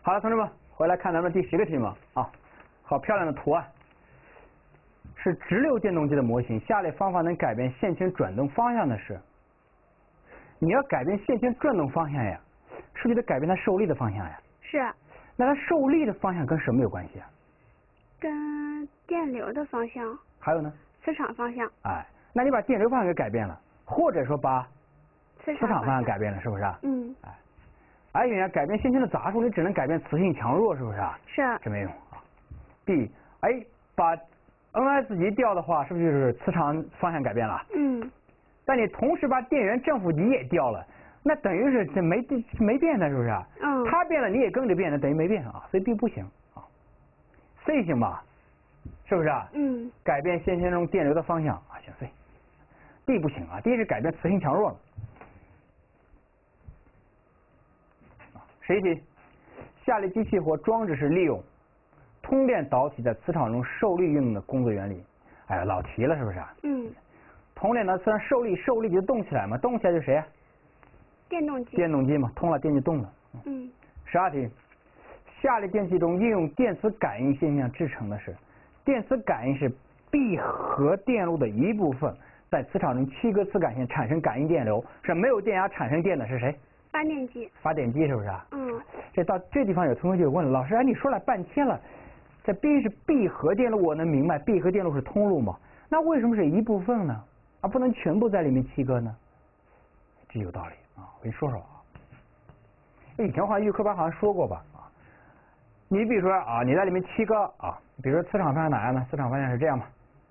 好了，同志们，回来看咱们第10个题目啊，好漂亮的图案，是直流电动机的模型。下列方法能改变线圈转动方向的是？你要改变线圈转动方向呀，是不是得改变它受力的方向呀？ 是。 那它受力的方向跟什么有关系啊？ 跟电流的方向。 还有呢？ 磁场方向。 哎，那你把电流方向给改变了，或者说把磁场方向改变了，是不是啊？ 嗯。 哎，而且呢，改变线圈的杂数，你只能改变磁性强弱，是不是啊？ 是。 这没用啊。B， 哎，把 NS 极调的话，是不是就是磁场方向改变了？ 嗯。 但你同时把电源正负极也调了，那等于是这没变的，是不是啊？ 嗯。 它变了，你也跟着变，那等于没变啊，所以 B 不行啊。C 行吧？是不是啊？ 嗯。改变线圈中电流的方向啊，选 C。D 不行啊 ，D 是改变磁性强弱了。11题，下列机器或装置是利用通电导体在磁场中受力运动的工作原理？哎呀，老题了，是不是啊？ 嗯。 通电呢，磁场受力就动起来嘛，动起来就是谁啊？ 电动机。 电动机嘛，通了电就动了。 嗯。 12题，下列电器中应用电磁感应现象制成的是？电磁感应是闭合电路的一部分，在磁场中7个磁感线产生感应电流，是没有电压产生电的是谁？ 发电机。 发电机是不是啊？ 嗯。 到这地方有同学就问了，老师，哎，你说了半天了，这必是闭合电路，我能明白，闭合电路是通路嘛？那为什么是一部分呢？而不能全部在里面7个呢？这有道理啊，我跟你说说啊。以前好像预科班好像说过吧啊，你比如说啊，你在里面7个啊，比如说磁场方向哪样呢？磁场方向是这样嘛，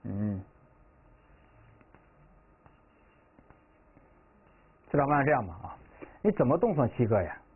磁场方向这样嘛啊，你怎么动算7个呀？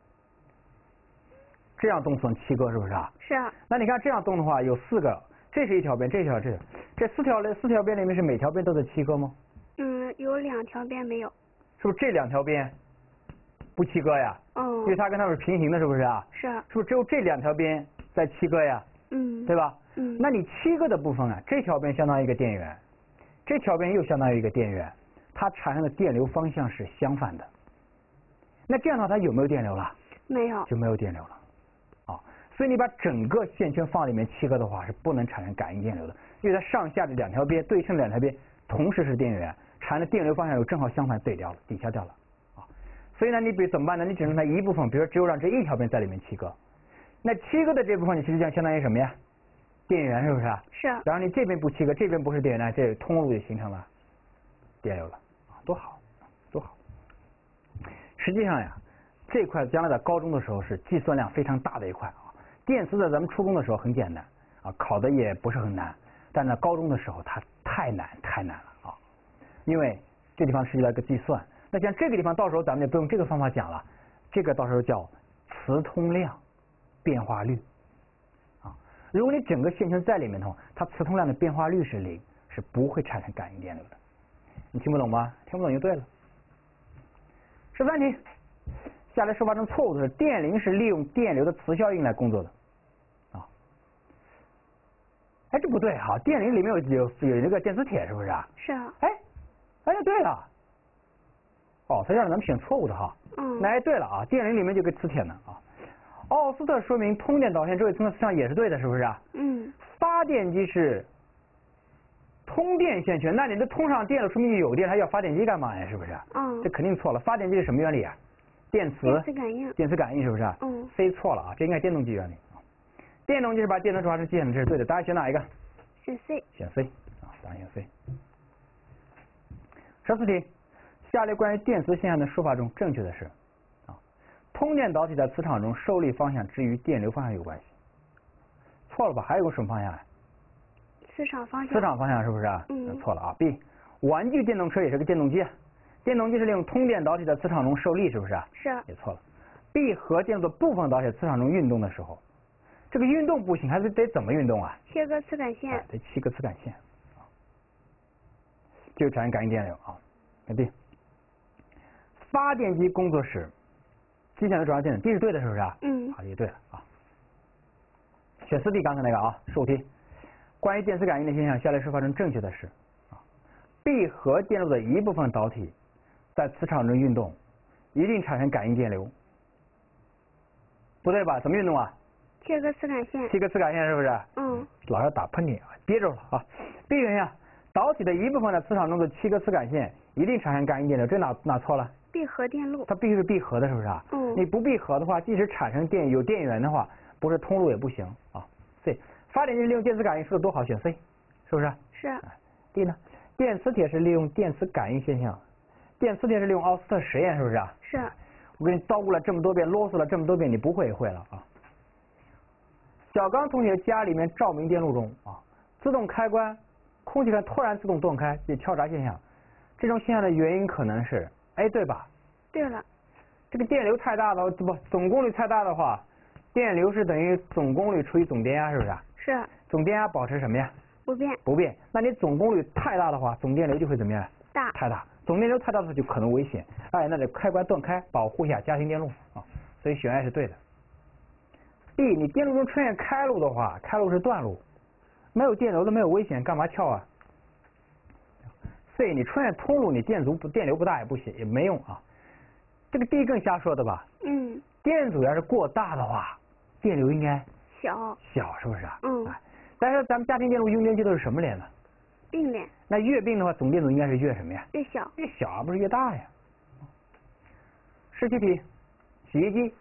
这样动算7个是不是啊？ 是。 那你看这样动的话，有4个，这是一条边，这4条边里面是每条边都是7个吗？ 有2条边没有。 是不是这2条边不7个呀？因为它跟它们是平行的，是不是啊？ 是。 是不是只有这2条边在7个呀？对吧？那你7个的部分啊，这条边相当于一个电源，这条边又相当于一个电源，它产生的电流方向是相反的。那这样的话，它有没有电流了？ 没有。 就没有电流了。所以你把整个线圈放里面7个的话，是不能产生感应电流的，因为它上下的2条边对称2条边同时是电源，产生的电流方向又正好相反，对掉了，抵消掉了啊。所以呢，你比如怎么办呢？你只能它一部分，比如只有让这一条边在里面7个，那7个的这部分你实际上相当于什么呀？电源是不是啊？ 是。 然后你这边不7个，这边不是电源，这通路就形成了电流了啊，多好，多好。实际上呀，这块将来在高中的时候是计算量非常大的一块啊。电磁在咱们初中的时候很简单啊，考的也不是很难，但在高中的时候它太难了啊，因为这地方涉及到一个计算。那像这个地方到时候咱们就不用这个方法讲了，这个到时候叫磁通量变化率啊。如果你整个线圈在里面的话，它磁通量的变化率是0，是不会产生感应电流的。你听不懂吗？听不懂就对了。13题。下列说法中错误的是，电铃是利用电流的磁效应来工作的啊。哎，这不对哈，电铃里面有那个电磁铁，是不是啊？ 是啊。 哎，对了，哦，它让咱们选错误的哈。那对了啊，电铃里面就有个磁铁呢啊。奥斯特说明通电导线周围层的磁场也是对的，是不是啊？发电机是通电线圈，那你这通上电了，说明有电，还要发电机干嘛呀？是不是？这肯定错了，发电机是什么原理啊？电磁感应是不是？C 错了啊，这应该电动机原理啊。电动机是把电能转化成机械能，这是对的。大家选哪一个？ 选 C。 选 C 啊，答案选 C。14题，下列关于电磁现象的说法中正确的是啊，通电导体在磁场中受力方向只与电流方向有关系。错了吧？还有个什么方向啊？ 磁场方向。 磁场方向是不是啊？错了啊。B， 玩具电动车也是个电动机。电动机是利用通电导体在磁场中受力，是不是啊？ 是。 也错了。闭合电路的部分导体在磁场中运动的时候，这个运动不行，还是得怎么运动啊 ？7个磁感线。 得7个磁感线啊，就产生感应电流啊。那 D， 发电机工作时，机械能转化电能 ，D 是对的，是不是啊？好，也对了啊。选4D 刚才那个啊，15题，关于电磁感应的现象，下列说法中正确的是啊，闭合电路的一部分导体在磁场中运动，一定产生感应电流。 不对吧？怎么运动啊？ 切割磁感线。 切割磁感线是不是？ 嗯。 老是打喷嚏啊，憋着了啊。B 原因啊，导体的一部分的磁场中的切割磁感线一定产生感应电流，这哪错了？ 闭合电路。 它必须是闭合的，是不是啊？ 嗯。 你不闭合的话，即使产生有电源的话，不是通路也不行啊。C 发电机利用电磁感应说的多好，选 C， 是不是？ 是。 D 呢？电磁铁是利用电磁感应现象，电磁铁是利用奥斯特实验，是不是啊？ 是。 我给你叨咕了这么多遍，啰嗦了这么多遍，你不会也会了啊。小刚同学家里面照明电路中啊，自动开关，空气栓突然自动断开，这跳闸现象。这种现象的原因可能是 A 对吧？ 对了。 这个电流太大了，不，总功率太大的话，电流是等于总功率除以总电压，是不是啊？ 是。 总电压保持什么呀？ 不变。 不变。那你总功率太大的话，总电流就会怎么样？ 大。 太大。总电流太大的话就可能危险。哎，那这开关断开，保护一下家庭电路啊，所以选 A 是对的。B， 你电路中出现开路的话，开路是断路，没有电流的没有危险，干嘛撬啊 ？C， 你出现通路，你电流不大也不行，也没用啊。这个 D 更瞎说的吧？ 嗯。 电阻要是过大的话，电流应该小， 是不是啊？ 嗯。 但是咱们家庭电路用电器都是什么连呢？ 并联。 那越并的话，总电阻应该是越什么呀？ 越小。 越小而不是越大呀。17题，洗衣机、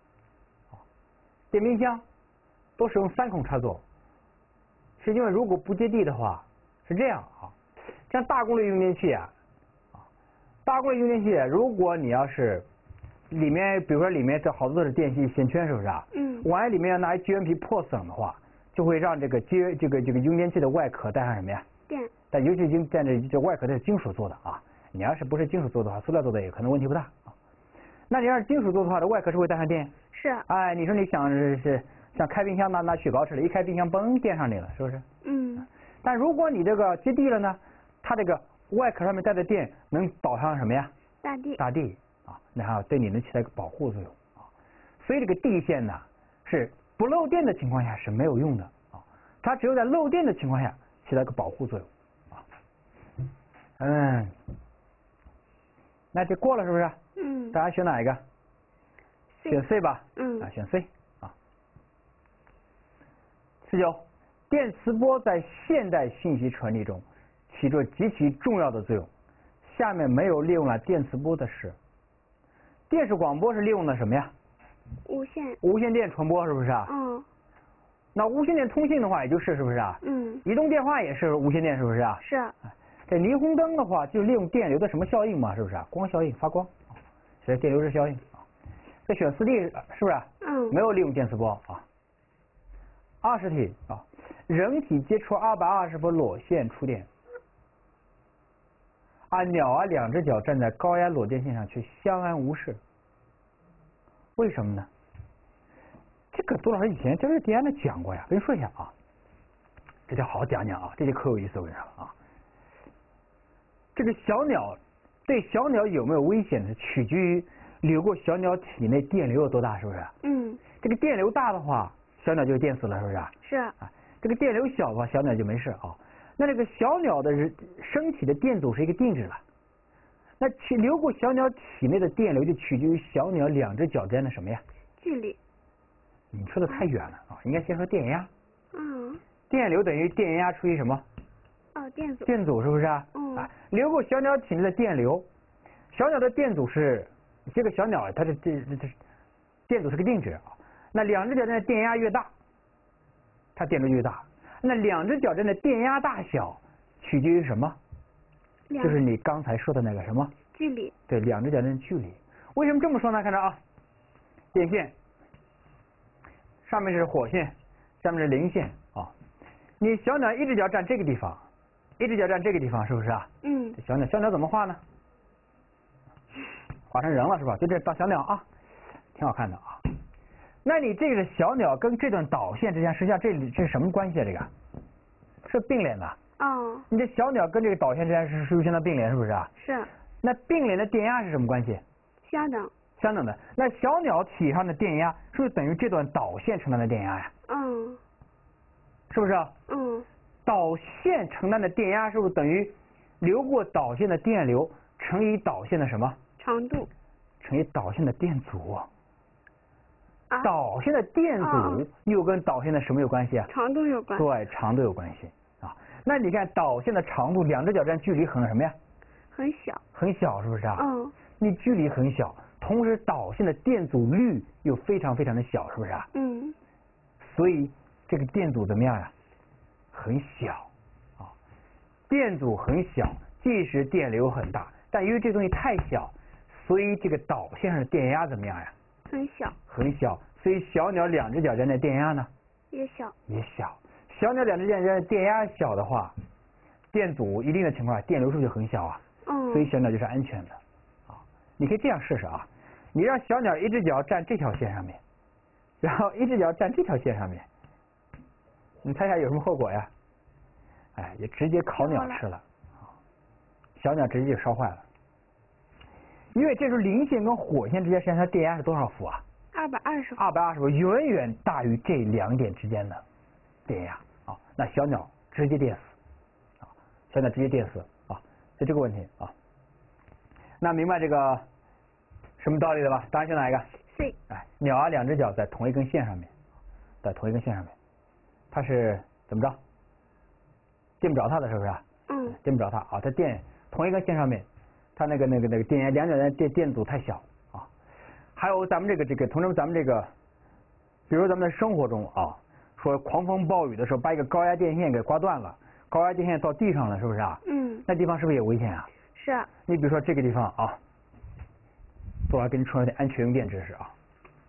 电冰箱都使用3孔插座，是因为如果不接地的话，是这样啊，像大功率用电器啊，大功率用电器，如果你要是里面，比如说里面这好多都是电器线圈，是不是啊？ 嗯。 万一里面要拿绝缘皮破损的话，就会让这个用电器的外壳带上什么呀？ 电。 但尤其在这外壳它是金属做的啊，你要是不是金属做的话，塑料做的也可能问题不大啊。那你要是金属做的话，这外壳是会带上电。 是。 哎，你说你想是像开冰箱拿雪糕似的，一开冰箱嘣电上去了，是不是？ 嗯。 但如果你这个接地了呢，它这个外壳上面带的电能导上什么呀？大地啊，那还对你能起到一个保护作用啊。所以这个地线呢是不漏电的情况下是没有用的啊，它只有在漏电的情况下起到一个保护作用啊。那就过了是不是？ 嗯。 大家选哪一个？选 C 吧。 嗯。 选 C 啊。49，电磁波在现代信息传递中起着极其重要的作用。下面没有利用了电磁波的是，电视广播是利用的什么呀？无线电传播是不是啊？ 嗯。 那无线电通信的话，也就是不是啊？ 嗯。 移动电话也是无线电是不是啊？ 是。 这霓虹灯的话，就利用电流的什么效应嘛？是不是啊？光效应，发光，所以电流是效应啊。这选4D 是不是？ 嗯。 没有利用电磁波啊。20题啊，人体接触220伏裸线触电，鸟2只脚站在高压裸电线上却相安无事，为什么呢？这个杜老师以前教育电安讲过呀，跟你说一下啊，这得好好讲讲啊，这节可有意思，我跟你说啊。这个小鸟对小鸟有没有危险呢？取决于流过小鸟体内电流有多大，是不是？ 嗯。 这个电流大的话，小鸟就电死了，是不是？ 是。 啊，这个电流小的话，小鸟就没事啊。那这个小鸟的身体的电阻是一个定值了，那流过小鸟体内的电流就取决于小鸟2只脚之间的什么呀？ 距离。 你说的太远了啊，应该先说电压。 嗯。 电流等于电压除以什么？ 电阻。 电阻是不是啊？ 嗯。 流过小鸟体内的电流，小鸟的电阻是这个小鸟它的电阻是个定值啊。那2只脚之间的电压越大，它电流越大。那2只脚之间的电压大小取决于什么？就是你刚才说的那个什么？ 距离。对 ，2只脚之间的距离。为什么这么说呢？看着啊，电线上面是火线，下面是零线啊。你小鸟1只脚站这个地方，1只脚站这个地方，是不是啊？ 嗯。 小鸟怎么画呢？画成人了是吧？就这当小鸟啊，挺好看的啊。那你这个小鸟跟这段导线之间，实际上这是什么关系啊？这个是并联的。 哦。 你这小鸟跟这个导线之间是不是相当并联？是不是啊？ 是。 那并联的电压是什么关系？ 相等。 相等的。那小鸟体上的电压是不是等于这段导线承担的电压呀？ 嗯。 是不是啊？ 嗯。 导线承担的电压是不是等于流过导线的电流乘以导线的什么？ 长度。 乘以导线的电阻。 导线的电阻又跟导线的什么有关系啊？ 长度有关。 对，长度有关系啊。那你看导线的长度，两只脚站距离很什么呀？ 很小。 很小，是不是啊？ 嗯。 你距离很小，同时导线的电阻率又非常非常的小，是不是啊？ 嗯。 所以这个电阻怎么样呀？很小啊，电阻很小，即使电流很大，但由于这东西太小，所以这个导线上的电压怎么样呀？ 很小。 很小，所以小鸟两只脚站的电压呢？ 也小。 也小。小鸟两只脚站的电压小的话，电阻一定的情况下，电流是不是就很小啊？ 嗯。 所以小鸟就是安全的啊。你可以这样试试啊，你让小鸟一只脚站这条线上面，然后一只脚站这条线上面，你猜一下有什么后果呀？哎，也直接烤鸟吃了，小鸟直接就烧坏了。因为这时候零线跟火线之间实际上它电压是多少伏啊 ？220伏。 220伏，远远大于这两点之间的电压啊。那小鸟直接电死啊，小鸟直接电死啊，就这个问题啊。那明白这个什么道理了吧？答案是哪一个 ？C。 哎，鸟啊，两只脚在同一根线上面，在同一根线上面，它是怎么着？电不着它的，是不是？ 嗯。 电不着它啊，它电同一根线上面，它那个电压两者的电阻太小啊。还有咱们这个同志们，咱们这个，比如咱们的生活中啊，说狂风暴雨的时候把一个高压电线给刮断了，高压电线到地上了，是不是啊？ 嗯。 那地方是不是也危险啊？ 是啊。 你比如说这个地方啊，我来给你说点安全用电知识啊。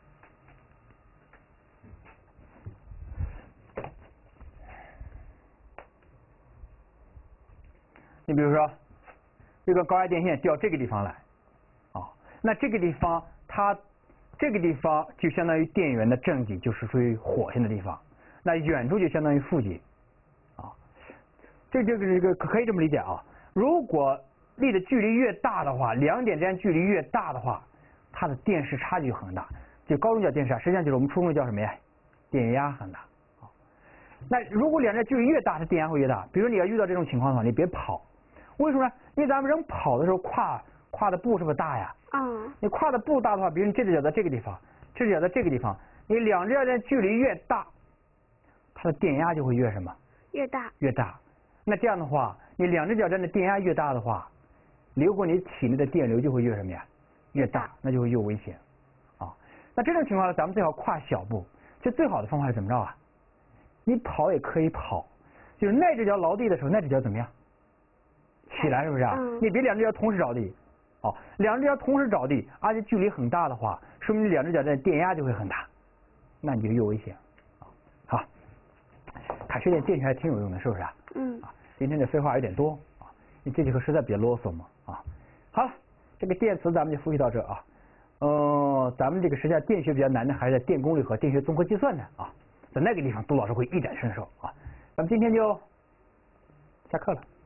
你比如说，这个高压电线掉这个地方来，啊，那这个地方这个地方就相当于电源的正极，就是属于火线的地方，那远处就相当于负极，啊，这个可以这么理解啊。如果离的距离越大的话，两点之间距离越大的话，它的电势差距很大。就高中叫电势差，实际上就是我们初中叫什么呀？电压很大。那如果两者距离越大，它电压会越大。比如你要遇到这种情况的话，你别跑。为什么呢？因为咱们人跑的时候跨的步是不是大呀？ 嗯。 你跨的步大的话，比如你这只脚在这个地方，这只脚在这个地方，你两只脚的距离越大，它的电压就会越什么？ 越大。 越大。那这样的话，你两只脚站的电压越大的话，流过你体内的电流就会越什么呀？越大，那就会越危险啊。那这种情况下，咱们最好跨小步。就最好的方法是怎么着啊？你跑也可以跑，就是那只脚着地的时候，那只脚怎么样？起来，是不是啊？你别两只脚同时着地，哦，两只脚同时着地，而且距离很大的话，说明你两只脚的电压就会很大，那你就越危险。好，还学点电学还挺有用的，是不是啊？ 嗯。 今天这废话有点多啊，你这节课实在比较啰嗦嘛啊。好了，这个电磁咱们就复习到这啊。咱们这个实际上电学比较难的还是在电功率和电学综合计算的啊，在那个地方杜老师会一展身手啊。咱们今天就下课了。